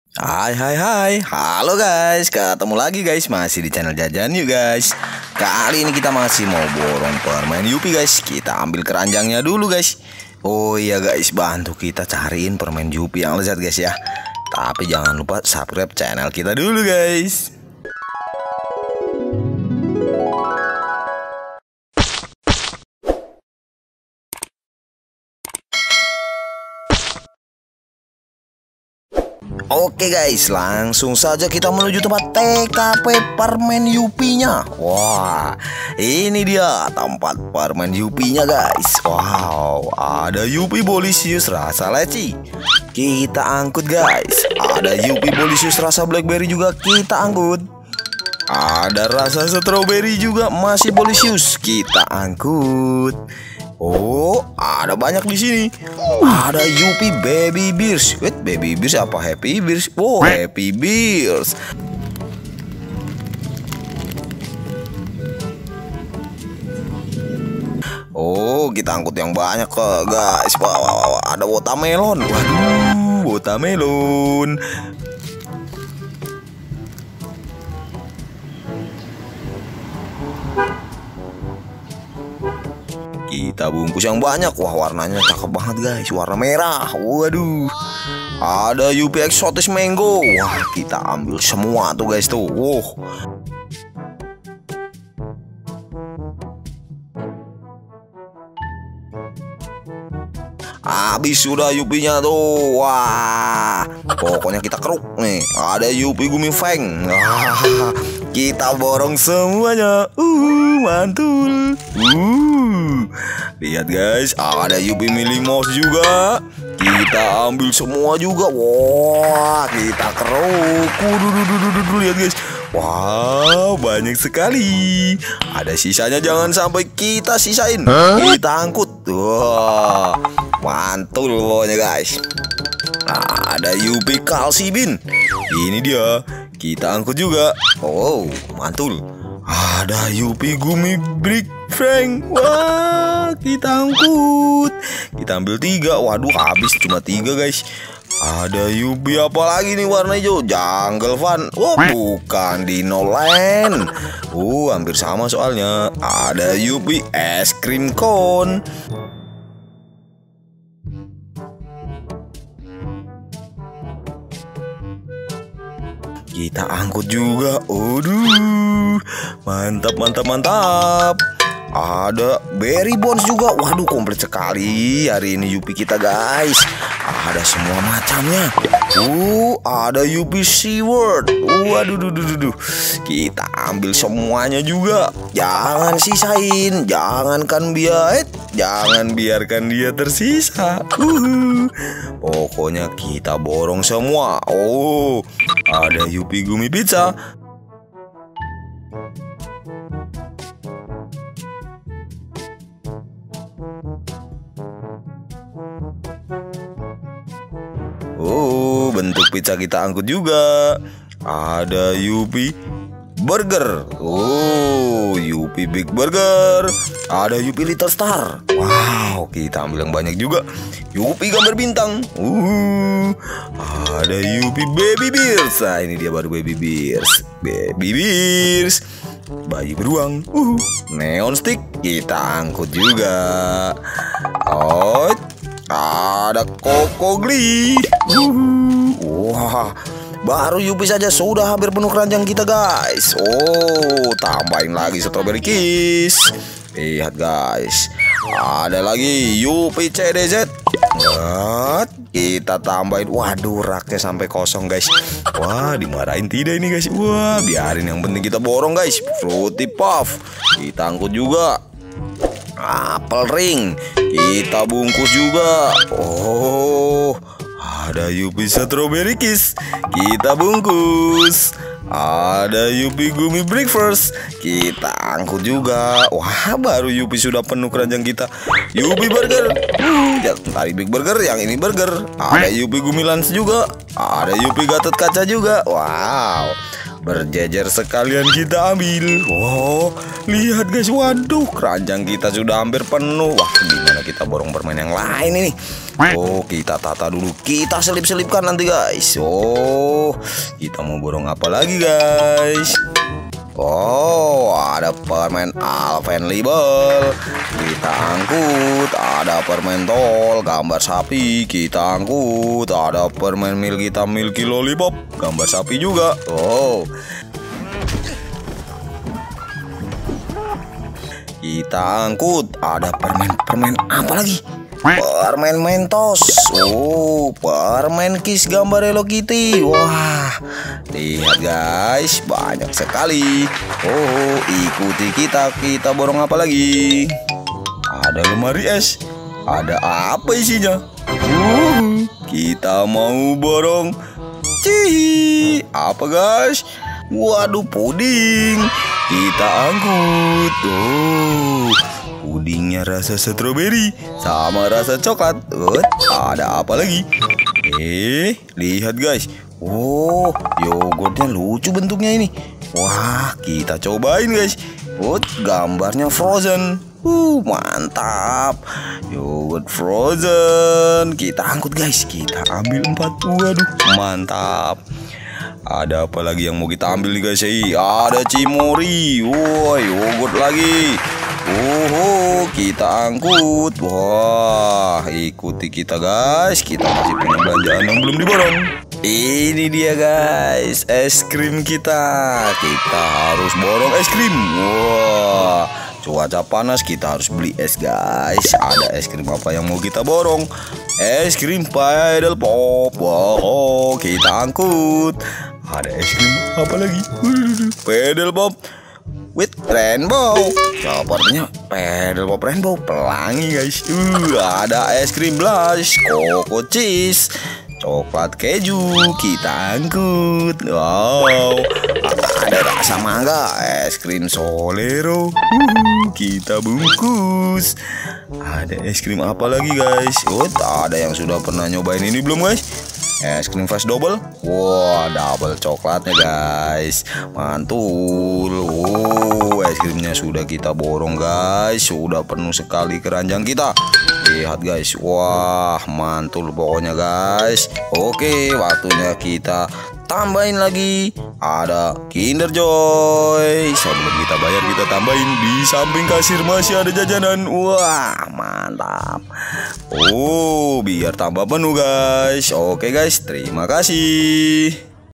Hai hai hai, halo guys, ketemu lagi guys, masih di channel Jajan yuk guys. Kali ini kita masih mau borong permen Yupi guys. Kita ambil keranjangnya dulu guys. Oh iya guys, bantu kita cariin permen Yupi yang lezat guys ya. Tapi jangan lupa subscribe channel kita dulu guys. Oke guys, langsung saja kita menuju tempat TKP permen Yupinya. Wah, ini dia tempat permen Yupinya guys. Wow, ada Yupi Bolisius rasa leci. Kita angkut guys. Ada Yupi Bolisius rasa blackberry juga kita angkut. Ada rasa strawberry juga masih Bolisius kita angkut. Oh, ada banyak di sini. Ada Yupi Baby Bears. Wait, Baby Bears apa Happy Bears? Oh, Happy Bears. Oh, kita angkut yang banyak kok, guys. Wah, wah, wah, ada watermelon. Waduh, watermelon. Kita bungkus yang banyak. Wah, warnanya cakep banget guys. Warna merah. Waduh. Ada Yupi eksotis mango. Wah, kita ambil semua tuh guys tuh. Wow. Habis sudah Yupinya tuh. Wah, pokoknya kita keruk nih. Ada Yupi Gummy Feng. Wah, kita borong semuanya. Mantul. Lihat guys, ada Yupi Millie Mouse juga. Kita ambil semua juga. Wah, kita keruk. Lihat guys. Wow, banyak sekali. Ada sisanya, jangan sampai kita sisain. Kita angkut. Wah, mantul pokoknya guys. Ada Yupi Kalsi Bin. Ini dia. Kita angkut juga. Oh, mantul. Ada Yupi Gummy Brick Frank. Wah, kita angkut. Kita ambil 3. Waduh, habis cuma 3 guys. Ada Yupi apa lagi nih warna hijau? Jungle Fun. Oh, bukan Dino Land. Hampir sama soalnya. Ada Yupi Es Krim Cone. Kita angkut juga. Aduh, mantap mantap mantap. Ada Berry Bones juga. Waduh, komplit sekali hari ini Yupi kita guys. Ada semua macamnya. Ada Yupi Seaworld. Waduh. Kita ambil semuanya juga. Jangan sisain. Jangan biarkan dia tersisa. Pokoknya kita borong semua. Oh, ada Yupi Gummy Pizza. Oh, bentuk pizza kita angkut juga. Ada Yupi Burger. Oh, Yupi Big Burger. Ada Yupi Little Star. Wow, kita ambil yang banyak juga. Yupi gambar bintang. Ada Yupi Baby Bears. Nah, ini dia baru Baby Bears. Baby Bears. Bayi beruang. Neon Stick kita angkut juga. Oh, ada Koko Glee. Wah, baru Yupi saja sudah hampir penuh keranjang kita guys. Oh, tambahin lagi Strawberry Kiss. Lihat guys, ada lagi Yupi CDZ. Kita tambahin. Waduh, raknya sampai kosong guys. Wah, dimarahin tidak ini guys. Wah, biarin, yang penting kita borong guys. Fruity Puff kita angkut juga. Apple Ring kita bungkus juga. Oh, ada Yupi Strawberry Kiss kita bungkus. Ada Yupi Gummy Breakfast kita angkut juga. Wah, baru Yupi sudah penuh keranjang kita. Yupi Burger. Tadi Big Burger, yang ini Burger. Ada Yupi Gummy Lunch juga. Ada Yupi Gatot Kaca juga. Wow, berjejer sekalian kita ambil. Wow, lihat guys. Waduh, keranjang kita sudah hampir penuh. Wah, gimana kita borong permen yang lain ini? Oh, kita tata dulu. Kita selip-selipkan nanti guys. Oh, kita mau borong apa lagi guys? Oh, ada permen Alpenliber. Kita angkut. Ada permen tol gambar sapi. Kita angkut. Ada permen Milkita Milky Lollipop gambar sapi juga. Oh, kita angkut. Ada permen apa lagi? Permen Mentos. Oh, permen Kiss gambar Hello Kitty. Wah, lihat guys, banyak sekali. Oh, ikuti kita. Kita borong apa lagi? Ada lemari es. Ada apa isinya? Kita mau borong. Cihi, apa guys? Waduh, puding. Kita angkut. Oh, pudingnya rasa stroberi sama rasa coklat. Ada apa lagi? Lihat guys. Oh, yogurtnya lucu bentuknya ini. Wah, kita cobain guys. Gambarnya frozen. Mantap. Yogurt frozen. Kita angkut guys. Kita ambil 4. Waduh, mantap. Ada apa lagi yang mau kita ambil nih guys? Ada Cimori. Wah, yogurt lagi. Kita angkut. Wah, ikuti kita guys. Kita masih punya belanjaan yang belum diborong. Ini dia guys, es krim kita. Kita harus borong es krim. Wah, cuaca panas, kita harus beli es guys. Ada es krim apa yang mau kita borong? Es krim Pedal Pop. Wow, kita angkut. Ada es krim apa lagi? Pedal Pop with rainbow. Sepertinya Pedal Pop rainbow. Pelangi guys. Ada es krim blush, Coco cheese, coklat keju. Kita angkut. Wow, ada rasa mangga, es krim Solero. Kita bungkus. Ada es krim apa lagi guys? Ada yang sudah pernah nyobain ini belum guys? Es krim Fast Double. Wah, double coklatnya guys. Mantul. Es krimnya sudah kita borong guys. Sudah penuh sekali keranjang kita. Lihat guys. Wah, mantul pokoknya guys. Oke, waktunya kita tambahin lagi. Ada Kinder Joy. Sebelum kita bayar, kita tambahin. Di samping kasir masih ada jajanan. Wah, mantap. Biar tambah penuh guys. Oke guys, terima kasih.